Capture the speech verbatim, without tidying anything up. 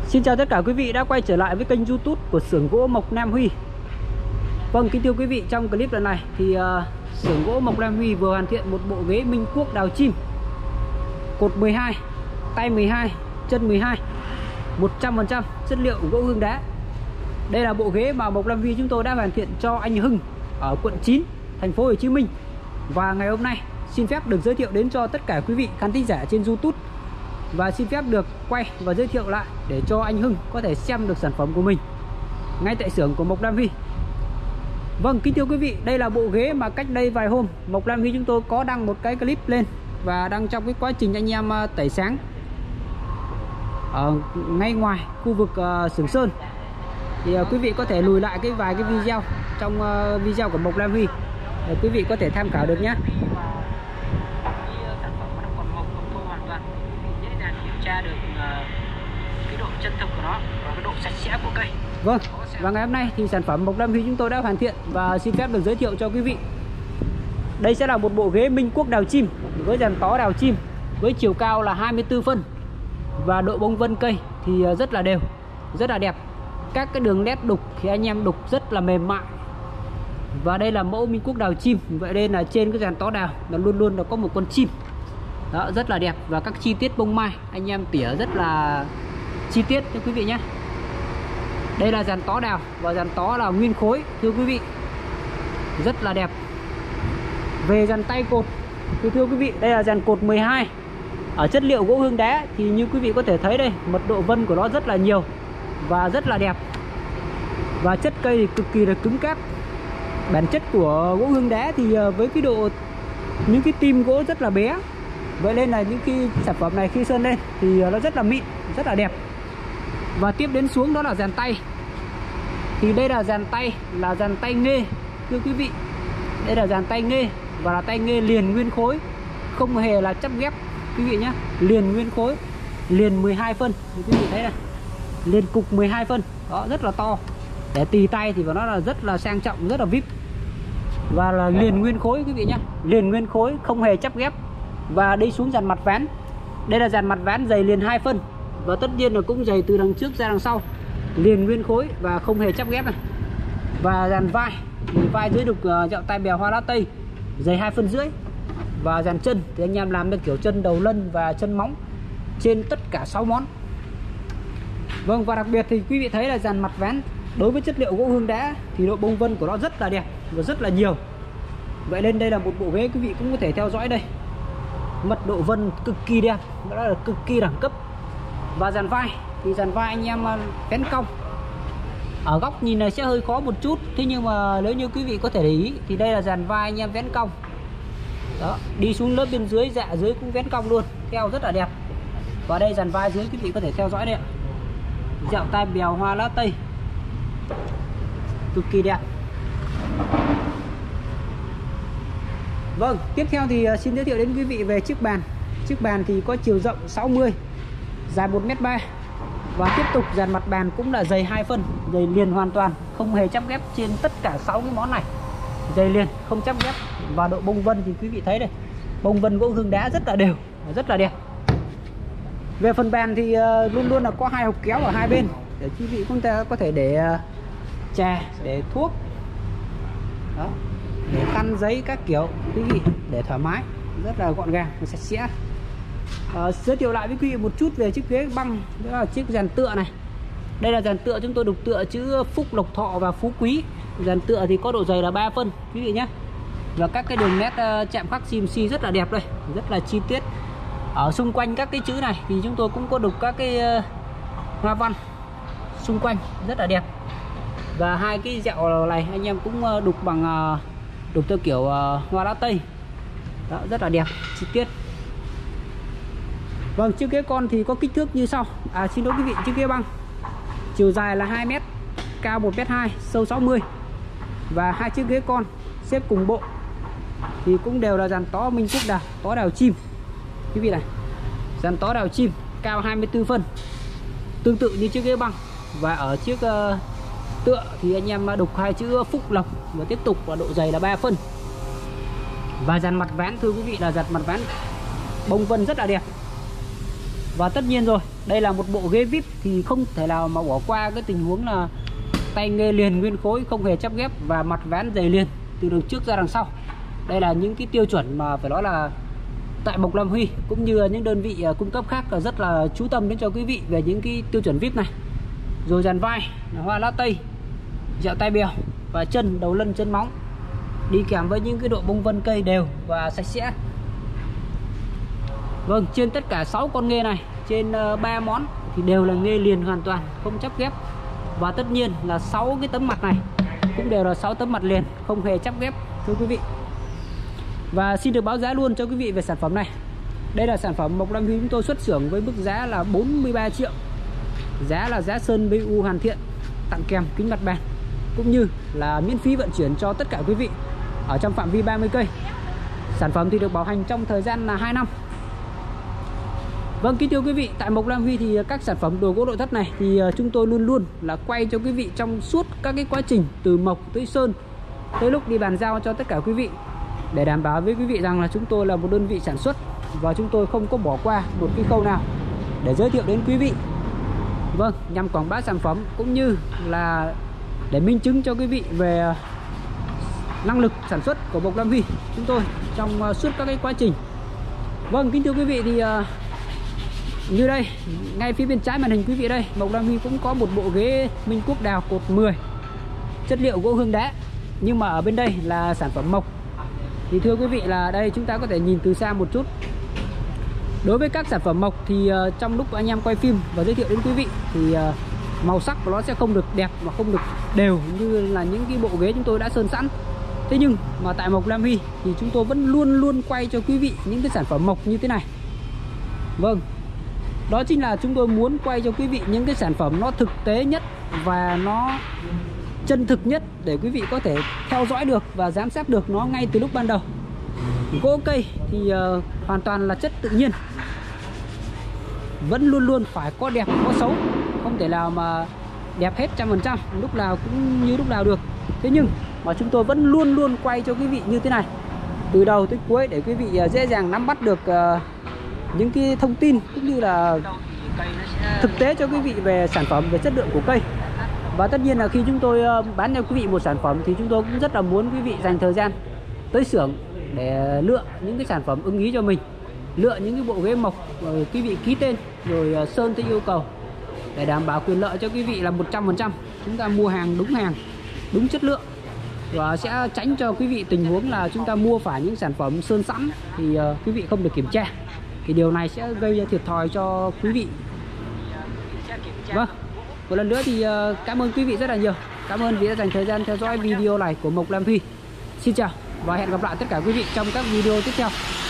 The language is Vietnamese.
Xin chào tất cả quý vị đã quay trở lại với kênh YouTube của xưởng gỗ Mộc Nam Huy. Vâng, kính thưa quý vị, trong clip lần này thì uh, xưởng gỗ Mộc Nam Huy vừa hoàn thiện một bộ ghế Minh Quốc đào chim, cột mười hai, tay mười hai, chân mười hai, một trăm phần trăm chất liệu gỗ hương đá. Đây là bộ ghế mà Mộc Nam Huy chúng tôi đã hoàn thiện cho anh Hưng ở quận chín, thành phố Hồ Chí Minh. Và ngày hôm nay xin phép được giới thiệu đến cho tất cả quý vị khán thính giả trên YouTube, và xin phép được quay và giới thiệu lại để cho anh Hưng có thể xem được sản phẩm của mình ngay tại xưởng của Mộc Nam Huy. Vâng, kính thưa quý vị, đây là bộ ghế mà cách đây vài hôm Mộc Nam Huy chúng tôi có đăng một cái clip lên và đang trong cái quá trình anh em tẩy sáng ở ngay ngoài khu vực uh, xưởng sơn. Thì uh, quý vị có thể lùi lại cái vài cái video trong uh, video của Mộc Nam Huy để quý vị có thể tham khảo được nhé. Được uh, cái độ chân thực của nó và cái độ sạch sẽ của cây. Vâng, và ngày hôm nay thì sản phẩm Mộc Nam Huy chúng tôi đã hoàn thiện và xin phép được giới thiệu cho quý vị. Đây sẽ là một bộ ghế Minh Quốc đào chim với dàn tó đào chim với chiều cao là hai mươi tư phân và độ bông vân cây thì rất là đều, rất là đẹp. Các cái đường nét đục thì anh em đục rất là mềm mại. Và đây là mẫu Minh Quốc đào chim, vậy nên là trên cái dàn tó đào nó luôn luôn nó có một con chim. Đó, rất là đẹp, và các chi tiết bông mai anh em tỉa rất là chi tiết cho quý vị nhé. Đây là dàn tó đào và dàn tó là nguyên khối thưa quý vị, rất là đẹp. Về dàn tay cột thì thưa quý vị, đây là dàn cột mười hai ở chất liệu gỗ hương đá. Thì như quý vị có thể thấy đây, mật độ vân của nó rất là nhiều và rất là đẹp, và chất cây thì cực kỳ là cứng cáp. Bản chất của gỗ hương đá thì với cái độ những cái tim gỗ rất là bé, vậy nên là những cái sản phẩm này khi sơn lên thì nó rất là mịn, rất là đẹp. Và tiếp đến xuống đó là dàn tay. Thì đây là dàn tay, là dàn tay nghê thưa quý vị. Đây là dàn tay nghê và là tay nghê liền nguyên khối, không hề là chắp ghép quý vị nhé. Liền nguyên khối, liền mười hai phân thì quý vị thấy này, liền cục mười hai phân, đó rất là to. Để tì tay thì nó là rất là sang trọng, rất là vip. Và là liền nguyên khối quý vị nhé, liền nguyên khối, không hề chắp ghép. Và đi xuống dàn mặt ván. Đây là dàn mặt ván dày liền hai phân, và tất nhiên là cũng dày từ đằng trước ra đằng sau, liền nguyên khối và không hề chắp ghép này. Và dàn vai thì vai dưới đục uh, dẹo tai bèo hoa lá tây, dày hai phân rưỡi. Và dàn chân thì anh em làm được kiểu chân đầu lân và chân móng trên tất cả sáu món. Vâng, và đặc biệt thì quý vị thấy là dàn mặt ván đối với chất liệu gỗ hương đá thì độ bông vân của nó rất là đẹp và rất là nhiều. Vậy nên đây là một bộ ghế quý vị cũng có thể theo dõi đây, mật độ vân cực kỳ đẹp, đó là cực kỳ đẳng cấp. Và dàn vai thì dàn vai anh em vén cong, ở góc nhìn này sẽ hơi khó một chút, thế nhưng mà nếu như quý vị có thể để ý thì đây là dàn vai anh em vén cong. Đó, đi xuống lớp bên dưới, dạ dưới cũng vén cong luôn, theo rất là đẹp. Và đây dàn vai dưới quý vị có thể theo dõi đây ạ, dẹo tai bèo hoa lá tây, cực kỳ đẹp. Vâng, tiếp theo thì xin giới thiệu đến quý vị về chiếc bàn. Chiếc bàn thì có chiều rộng sáu mươi, dài một mét ba. Và tiếp tục dàn mặt bàn cũng là dày hai phân, dày liền hoàn toàn, không hề chắp ghép trên tất cả sáu cái món này. Dày liền, không chắp ghép. Và độ bông vân thì quý vị thấy đây, bông vân gỗ hương đá rất là đều, rất là đẹp. Về phần bàn thì luôn luôn là có hai hộc kéo ở hai bên để quý vị chúng ta có thể để trà, để thuốc. Đó, để khăn giấy các kiểu quý vị, để thoải mái, rất là gọn gàng và sạch sẽ. À, giới thiệu lại với quý vị một chút về chiếc ghế băng, đó là chiếc dàn tựa này. Đây là dàn tựa chúng tôi đục tựa chữ Phúc, Lộc, Thọ và Phú Quý. Dàn tựa thì có độ dày là ba phân quý vị nhé. Và các cái đường nét uh, chạm khắc xê em xê rất là đẹp đây, rất là chi tiết. Ở xung quanh các cái chữ này thì chúng tôi cũng có đục các cái uh, hoa văn xung quanh rất là đẹp. Và hai cái dẹo này anh em cũng uh, đục bằng uh, đục theo kiểu uh, hoa lá tây. Đó, rất là đẹp, chi tiết. Vâng, chiếc ghế con thì có kích thước như sau. À xin lỗi quý vị, chiếc ghế băng chiều dài là hai mét, cao một mét hai, sâu sáu mươi. Và hai chiếc ghế con xếp cùng bộ thì cũng đều là dàn tó Minh Quốc đào, tó đào chim quý vị này. Dàn tó đào chim cao hai mươi tư phân, tương tự như chiếc ghế băng. Và ở chiếc uh, tựa thì anh em đục hai chữ Phúc, Lộc và tiếp tục, và độ dày là ba phân. Và dàn mặt ván thưa quý vị là dàn mặt ván bông vân rất là đẹp. Và tất nhiên rồi, đây là một bộ ghế vê i pê thì không thể nào mà bỏ qua cái tình huống là tay nghe liền nguyên khối, không hề chắp ghép và mặt ván dày liền từ đường trước ra đằng sau. Đây là những cái tiêu chuẩn mà phải nói là tại Mộc Lam Huy cũng như những đơn vị cung cấp khác là rất là chú tâm đến cho quý vị về những cái tiêu chuẩn vê i pê này. Rồi dàn vai, hoa lá tây, dẹo tai bèo và chân, đầu lân, chân móng, đi kèm với những cái độ bông vân cây đều và sạch sẽ. Vâng, trên tất cả sáu con nghe này, trên ba món thì đều là nghe liền hoàn toàn, không chắp ghép. Và tất nhiên là sáu cái tấm mặt này cũng đều là sáu tấm mặt liền, không hề chắp ghép thưa quý vị. Và xin được báo giá luôn cho quý vị về sản phẩm này. Đây là sản phẩm Mộc Lam Huy chúng tôi xuất xưởng với mức giá là bốn mươi ba triệu. Giá là giá sơn bê u hoàn thiện, tặng kèm kính mặt bàn, cũng như là miễn phí vận chuyển cho tất cả quý vị ở trong phạm vi ba mươi cây. Sản phẩm thì được bảo hành trong thời gian là hai năm. Vâng, kính thưa quý vị, tại Mộc Lam Huy thì các sản phẩm đồ gỗ nội thất này thì chúng tôi luôn luôn là quay cho quý vị trong suốt các cái quá trình từ mộc tới sơn, tới lúc đi bàn giao cho tất cả quý vị, để đảm bảo với quý vị rằng là chúng tôi là một đơn vị sản xuất và chúng tôi không có bỏ qua một cái khâu nào để giới thiệu đến quý vị. Vâng, nhằm quảng bá sản phẩm cũng như là để minh chứng cho quý vị về năng lực sản xuất của Mộc Lam Huy chúng tôi trong suốt các cái quá trình. Vâng, kính thưa quý vị, thì uh, như đây, ngay phía bên trái màn hình quý vị đây, Mộc Lam Huy cũng có một bộ ghế Minh Quốc đào cột mười, chất liệu gỗ hương đá, nhưng mà ở bên đây là sản phẩm mộc. Thì thưa quý vị là đây chúng ta có thể nhìn từ xa một chút. Đối với các sản phẩm mộc thì uh, trong lúc anh em quay phim và giới thiệu đến quý vị thì uh, màu sắc của nó sẽ không được đẹp và không được đều như là những cái bộ ghế chúng tôi đã sơn sẵn. Thế nhưng mà tại Mộc Lam Huy thì chúng tôi vẫn luôn luôn quay cho quý vị những cái sản phẩm mộc như thế này. Vâng, đó chính là chúng tôi muốn quay cho quý vị những cái sản phẩm nó thực tế nhất và nó chân thực nhất, để quý vị có thể theo dõi được và giám sát được nó ngay từ lúc ban đầu. Gỗ cây thì uh, hoàn toàn là chất tự nhiên, vẫn luôn luôn phải có đẹp có xấu, không thể nào mà đẹp hết trăm phần trăm lúc nào cũng như lúc nào được. Thế nhưng mà chúng tôi vẫn luôn luôn quay cho quý vị như thế này từ đầu tới cuối, để quý vị uh, dễ dàng nắm bắt được uh, những cái thông tin cũng như là thực tế cho quý vị về sản phẩm, về chất lượng của cây. Và tất nhiên là khi chúng tôi bán cho quý vị một sản phẩm thì chúng tôi cũng rất là muốn quý vị dành thời gian tới xưởng để lựa những cái sản phẩm ưng ý cho mình, lựa những cái bộ ghế mộc rồi quý vị ký tên rồi sơn theo yêu cầu, để đảm bảo quyền lợi cho quý vị là một trăm phần trăm chúng ta mua hàng đúng hàng, đúng chất lượng, và sẽ tránh cho quý vị tình huống là chúng ta mua phải những sản phẩm sơn sẵn thì uh, quý vị không được kiểm tra, thì điều này sẽ gây ra thiệt thòi cho quý vị. Vâng, một lần nữa thì uh, cảm ơn quý vị rất là nhiều. Cảm ơn vì đã dành thời gian theo dõi video này của Mộc Lam Huy. Xin chào và hẹn gặp lại tất cả quý vị trong các video tiếp theo.